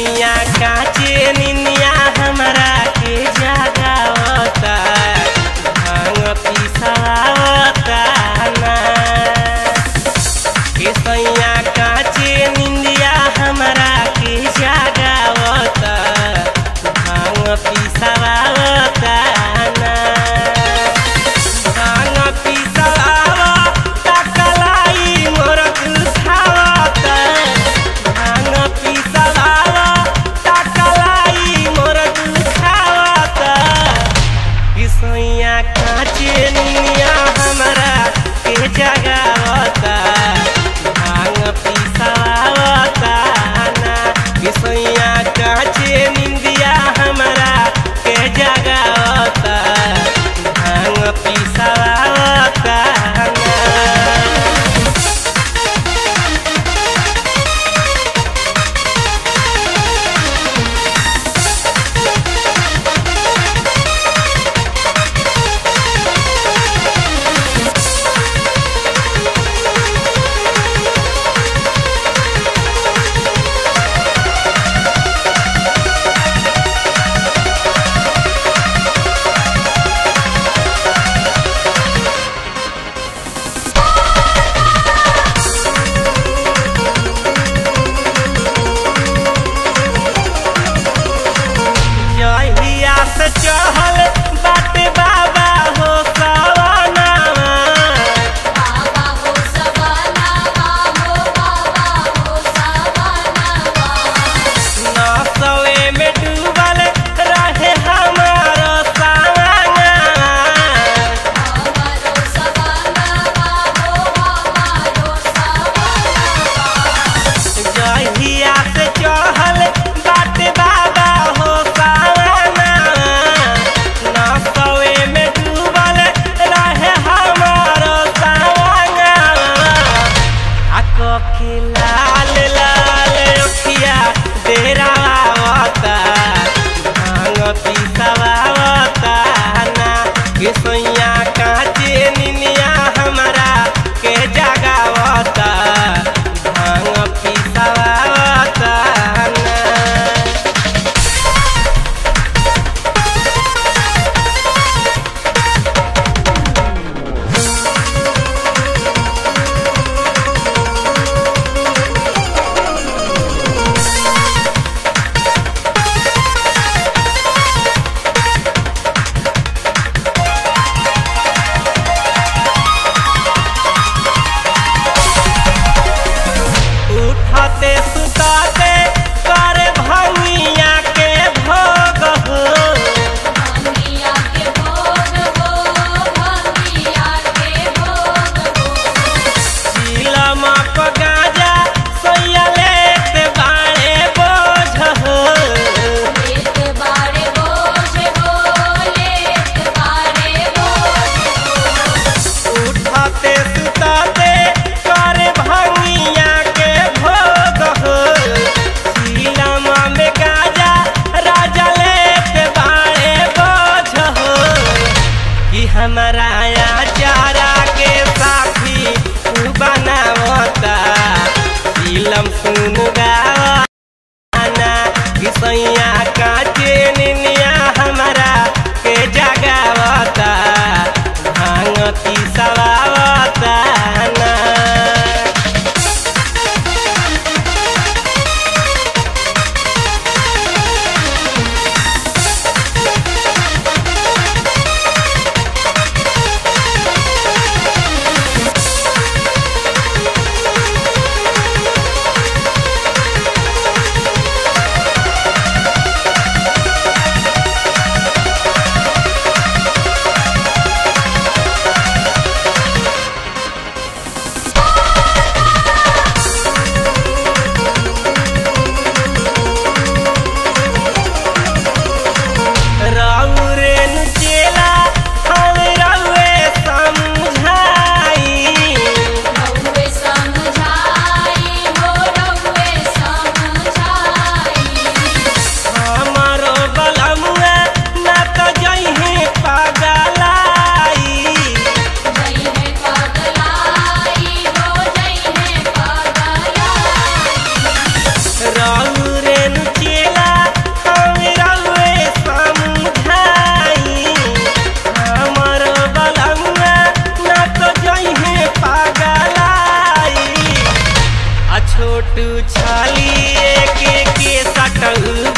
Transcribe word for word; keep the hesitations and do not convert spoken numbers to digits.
सैया काचे निनिया हमरा के जगावता भांग पिसावता ना के सैया काचे निंदिया हमरा के जगावता भांग पिसावता ना भांग पिसावता कलाई मोर दुखावता भांग पिसावता कलाई मोर दुखावता कि सैया काचे निनिया हमरा के जगावता भांग पिसावता ना कि सैया काचे निंदिया हमरा के जगावता भांग पिसावता ना। जहिया से चहल बाटे बाबा हो सवानावा बाबा हो सवानावा हो बाबा हो सवानावा नसवे में डूबल रहे हमारो सवानावा हमारो सवानावा हो हमारो सवानावा जहिया से चहल बाटे बाबा हो सवानावा नसवे में डूबल रहे हमारो सवानावा आ कखी लाल लाल अखिया डेरावता भांग पिसावता ना के सैया काचे निनिया हमरा के जगावता भांग पिसावता ना। उठते सुताते करे भंगिया के भोग हो भंगिया के भोग हो भंगिया के भोग हो चिलम प गाजा सैया लेत बाड़े बोझ हो लेत बारे बोझ हो लेत बारे बोझ हो उठते सुताते करे भंगिया के भोग हो ओटू छाली के के सटऊ